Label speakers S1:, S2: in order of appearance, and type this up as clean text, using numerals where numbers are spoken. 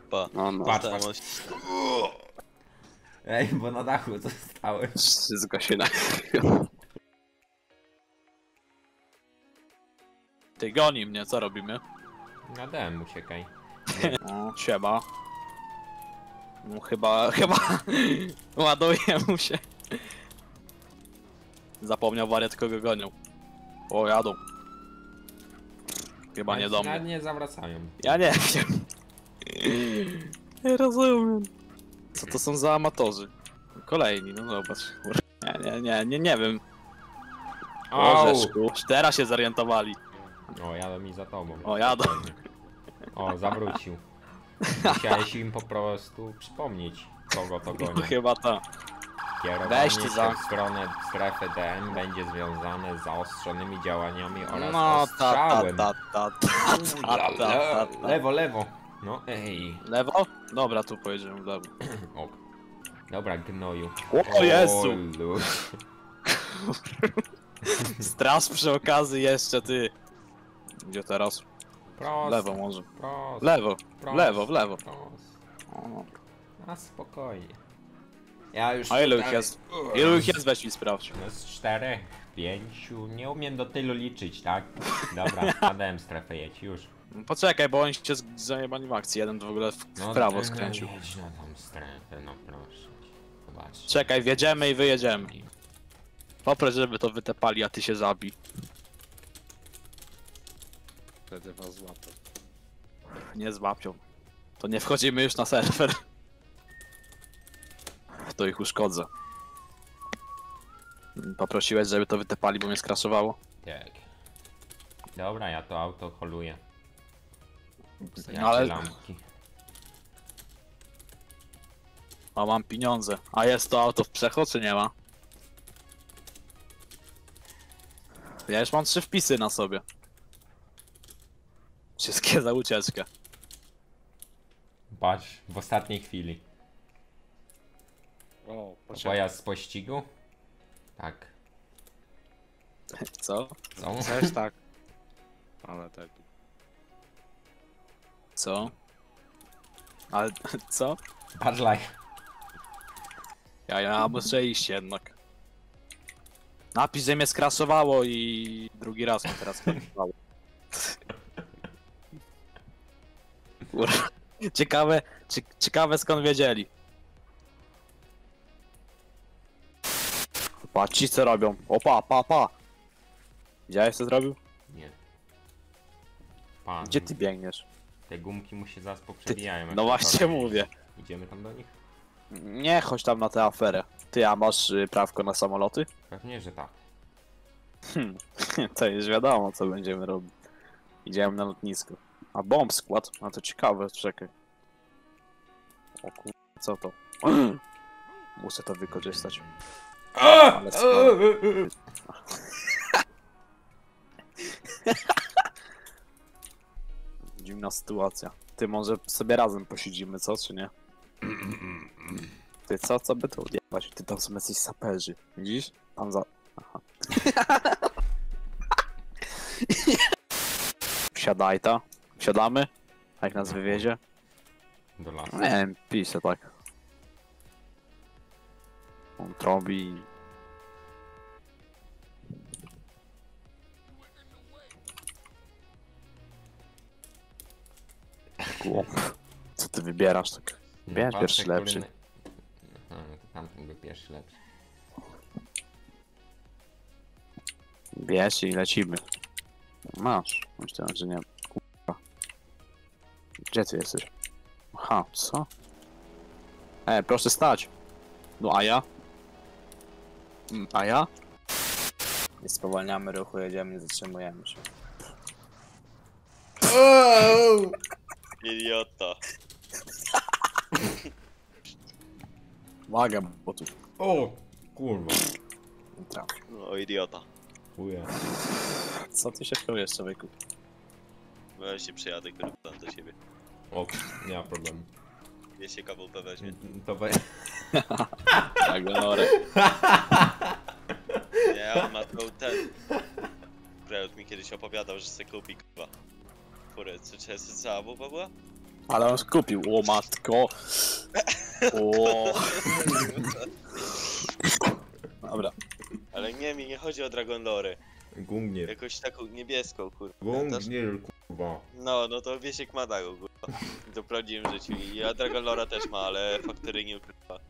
S1: Pa.
S2: No,
S3: Patrz,
S1: Stałość.
S3: Ej, bo na dachu zostałem.
S2: wszystko się na...
S4: Ty goni mnie, co robimy?
S3: Na DM uciekaj.
S4: O, siema. No chyba ładuje mu się. Zapomniał wariat, kogo gonią. O, jadą. Chyba nie do
S3: Nawet
S4: mnie.
S3: nie zawracają.
S4: Ja nie wiem. Nie rozumiem. Co to są za amatorzy? Kolejni, no zobacz. Nie wiem.
S3: Au!
S4: Bożeszku, teraz się zorientowali.
S3: O, jadą mi za tobą.
S4: O, jadą.
S3: O, zawrócił. Musiałeś im po prostu przypomnieć, kogo to goni.
S4: Chyba to.
S3: Kierowanie
S4: Weź ty
S3: się
S4: za-
S3: w stronę strefy DM będzie związane z zaostrzonymi działaniami oraz
S4: No,
S3: ostrzałem.
S4: ta.
S3: Lewo, lewo. No ej.
S4: Lewo? Dobra, tu pojedziemy w lewo.
S3: O. Dobra, gnoju.
S4: O Jezu!
S3: lu-
S4: Straż przy okazji jeszcze, ty. Gdzie teraz?
S3: Prosto,
S4: Lewo może.
S3: prosto,
S4: W lewo,
S3: prosto,
S4: w lewo, w lewo.
S3: prosto.
S4: O.
S3: A spokojnie. Ja już...
S4: A ilu ich
S3: tutaj-
S4: jest? Ilu ich jest? Weź mi sprawdź.
S3: No z 4, 5, nie umiem do tylu liczyć, tak? Dobra, padałem strefę, jedź już.
S4: Poczekaj, bo oni się zajebani w akcji. Jeden w ogóle w prawo skręcił.
S3: Jedź na tą strefę, no proszę cię. Zobacz.
S4: Czekaj, wjedziemy i wyjedziemy. Poproś, żeby to wytepali, a ty się zabij.
S2: Wtedy was złapał.
S4: Nie złapią. To nie wchodzimy już na serwer. To ich uszkodzę. Poprosiłeś, żeby to wytepali, bo mnie skraszowało?
S3: Tak. Dobra, ja to auto holuję.
S4: No ale...
S3: Lampki.
S4: O, mam pieniądze. A jest to auto w przecho, czy nie ma? Ja już mam 3 wpisy na sobie. Wszystkie za ucieczkę.
S3: Patrz, w ostatniej chwili.
S2: O, poczekaj.
S3: Pojazd z pościgu? Tak.
S4: Co?
S3: Co?
S2: Też tak. Ale tak.
S4: Co? Ale co?
S3: Patrz live.
S4: Ja muszę iść jednak. Napisz, że mnie skraszowało i drugi raz mnie teraz skraszowało. Kurwa. Ciekawe skąd wiedzieli. Patrz, co robią. Opa, pa. Widziałeś co zrobił?
S3: Nie. Pan.
S4: Gdzie ty biegniesz?
S3: Te gumki mu się zaraz poprzebijają. jak
S4: No
S3: to
S4: właśnie
S3: robisz.
S4: mówię.
S3: Idziemy tam do nich?
S4: Nie chodź tam na tę aferę. Ty, a masz prawko na samoloty?
S3: Pewnie, że tak.
S4: To już wiadomo co będziemy robić. Idziemy na lotnisko. A bomb skład? A to ciekawe, czekaj. O kur... co to? Muszę to wykorzystać. Ale dziwna sytuacja. Ty, może sobie razem posiedzimy, co, czy nie? Ty, co by to odjebać? Ty, tam są jacyś saperzy. Widzisz? Tam za... Aha. Wsiadaj ta. Wsiadamy? A jak nas wywiezie?
S3: Do lasu.
S4: Nie wiem, piszę tak. On trąbi. Głąb. Co ty wybierasz tak? Wybierz
S3: No,
S4: pierwszy
S3: patrzę,
S4: lepszy.
S3: No to tamten był pierwszy lepszy.
S4: Bierz i lecimy. Masz. Myślałem, że nie. Kurwa. Gdzie ty jesteś? Aha, co? Proszę stać. No a ja? A ja? Nie spowalniamy ruchu, jedziemy, nie zatrzymujemy się.
S1: Idiota.
S4: Uwaga, bo tu
S3: O! Kurwa.
S4: nie trafi.
S1: No idiota.
S3: Chuja.
S4: Co ty się czujesz, człowieku?
S1: Weź się przyjadę kurwa do siebie.
S3: O, nie ma problemu.
S1: Wiesz się KWP weźmie.
S3: To we...
S4: Tak, gonorę.
S1: Nie, on ma to ten. Krajot mi kiedyś opowiadał, że se kupi kurwa. Furę, co cała buba była?
S4: Ale on skupił, o matko. O. Dobra.
S1: Ale nie, mi nie chodzi o Dragon Lore.
S3: Gungnir.
S1: Jakoś taką niebieską, kurwa. Pamiętasz?
S3: Gungnir, kurwa.
S1: No to Wiesiek ma taką, kurwa. To w prawdziwym życiu. I ja Dragon Lore też ma, ale Faktory nie, kurwa.